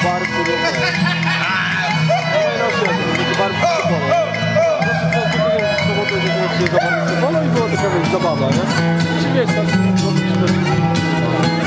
barku, takie barki w sobotę, i była taka zabawa, nie? Czy wiesz,